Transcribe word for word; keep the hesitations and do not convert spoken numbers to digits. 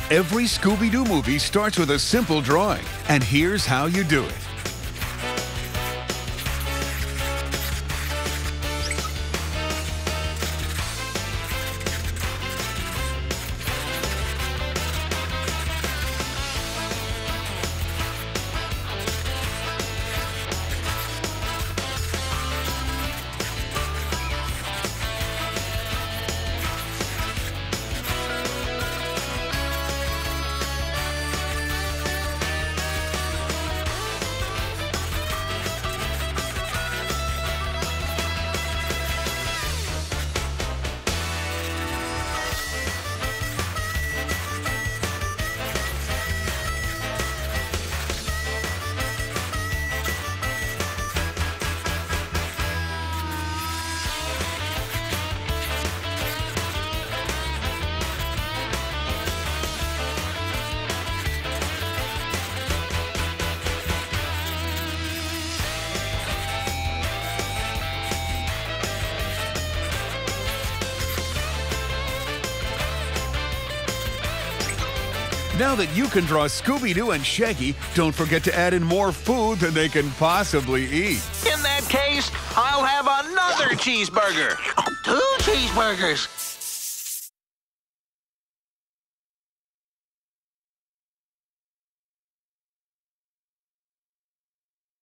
Every Scooby-Doo movie starts with a simple drawing, and here's how you do it. Now that you can draw Scooby-Doo and Shaggy, don't forget to add in more food than they can possibly eat. In that case, I'll have another cheeseburger. Two cheeseburgers.